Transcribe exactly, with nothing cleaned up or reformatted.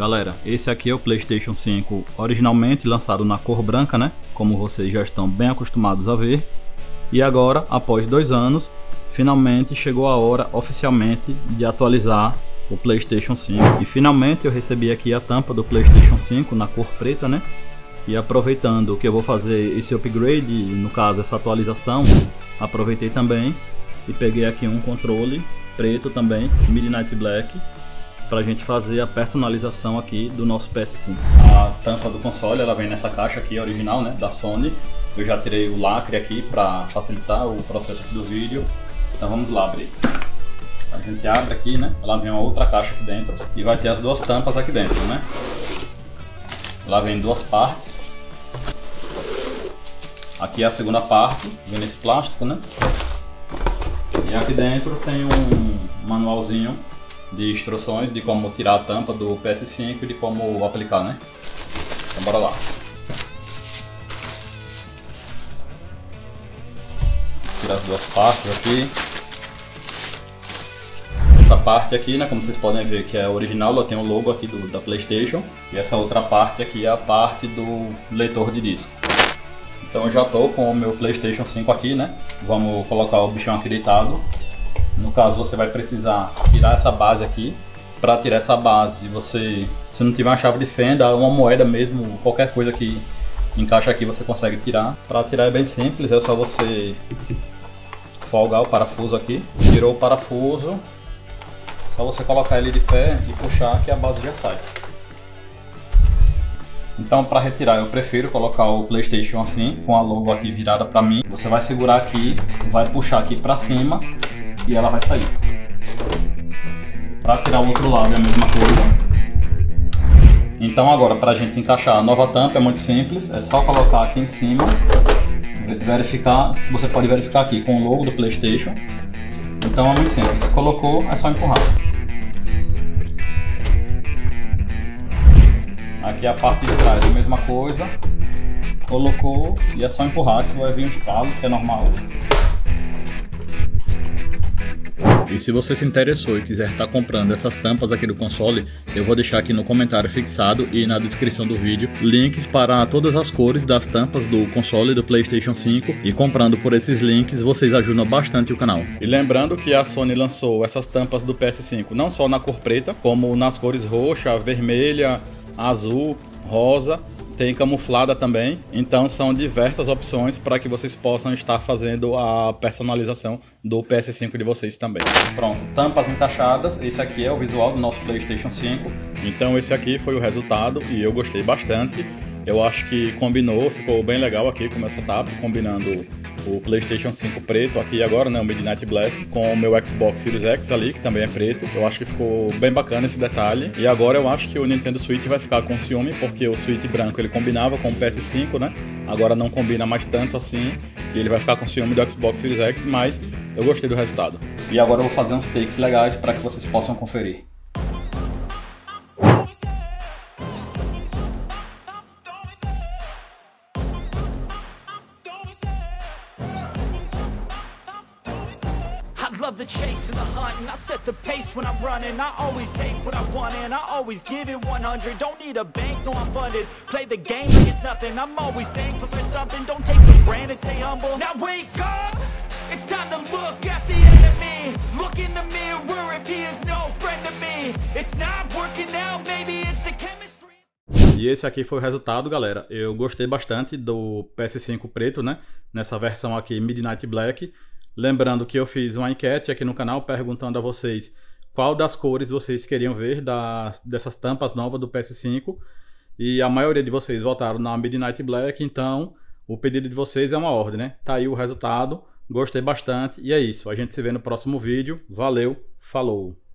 Galera, esse aqui é o PlayStation cinco originalmente lançado na cor branca, né? Como vocês já estão bem acostumados a ver. E agora, após dois anos, finalmente chegou a hora oficialmente de atualizar o PlayStation cinco. E finalmente eu recebi aqui a tampa do PlayStation cinco na cor preta, né? E aproveitando que eu vou fazer esse upgrade, no caso essa atualização, aproveitei também e peguei aqui um controle preto também, Midnight Black, pra gente fazer a personalização aqui do nosso P S cinco. A tampa do console, ela vem nessa caixa aqui original, né, da Sony. Eu já tirei o lacre aqui para facilitar o processo aqui do vídeo. Então vamos lá abrir. A gente abre aqui, né? Ela vem uma outra caixa aqui dentro e vai ter as duas tampas aqui dentro, né? Ela vem em duas partes. Aqui é a segunda parte, vem nesse plástico, né? E aqui dentro tem um manualzinho de instruções de como tirar a tampa do P S cinco e de como aplicar, né? Então bora lá. Tirar as duas partes aqui. Essa parte aqui, né, como vocês podem ver que é original, ela tem o logo aqui do, da PlayStation. E essa outra parte aqui é a parte do leitor de disco. Então eu já estou com o meu PlayStation cinco aqui, né? Vamos colocar o bichão aqui deitado. No caso você vai precisar tirar essa base aqui. Para tirar essa base, você, se não tiver uma chave de fenda, uma moeda mesmo, qualquer coisa que encaixa aqui você consegue tirar. Para tirar é bem simples, é só você folgar o parafuso aqui. Tirou o parafuso, só você colocar ele de pé e puxar que a base já sai. Então para retirar eu prefiro colocar o PlayStation assim, com a logo aqui virada para mim. Você vai segurar aqui, vai puxar aqui para cima e ela vai sair. Para tirar o outro lado é a mesma coisa. Então agora para a gente encaixar a nova tampa é muito simples, é só colocar aqui em cima, verificar, você pode verificar aqui com o logo do PlayStation. Então é muito simples, colocou, é só empurrar. Aqui a parte de trás é a mesma coisa, colocou e é só empurrar, isso vai vir um estralo, que é normal. E se você se interessou e quiser estar comprando essas tampas aqui do console, eu vou deixar aqui no comentário fixado e na descrição do vídeo links para todas as cores das tampas do console do PlayStation cinco, e comprando por esses links vocês ajudam bastante o canal. E lembrando que a Sony lançou essas tampas do P S cinco não só na cor preta, como nas cores roxa, vermelha, azul, rosa, tem camuflada também, então são diversas opções para que vocês possam estar fazendo a personalização do P S cinco de vocês também. Pronto, tampas encaixadas, esse aqui é o visual do nosso PlayStation cinco. Então esse aqui foi o resultado e eu gostei bastante. Eu acho que combinou, ficou bem legal aqui com essa tapa, combinando o PlayStation cinco preto aqui agora, né, o Midnight Black, com o meu Xbox Series X ali, que também é preto. Eu acho que ficou bem bacana esse detalhe. E agora eu acho que o Nintendo Switch vai ficar com ciúme, porque o Switch branco ele combinava com o P S cinco, né? Agora não combina mais tanto assim, e ele vai ficar com ciúme do Xbox Series X, mas eu gostei do resultado. E agora eu vou fazer uns takes legais para que vocês possam conferir. Love the chase and the hunt, and I set the pace when I'm running. I always take what I want and I always give it one hundred. Don't need a bank, no I'm funded. Play the game like it's nothing. I'm always thankful for something. Don't take for granted, stay humble. Now wake up, it's time to look at the enemy. Look in the mirror if he is no friend to me. It's not working out, maybe it's the chemistry. E esse aqui foi o resultado, galera. Eu gostei bastante do P S cinco preto, né? Nessa versão aqui Midnight Black. Lembrando que eu fiz uma enquete aqui no canal perguntando a vocês qual das cores vocês queriam ver das, dessas tampas novas do P S cinco. E a maioria de vocês votaram na Midnight Black, então o pedido de vocês é uma ordem, né? Tá aí o resultado, gostei bastante e é isso. A gente se vê no próximo vídeo. Valeu, falou!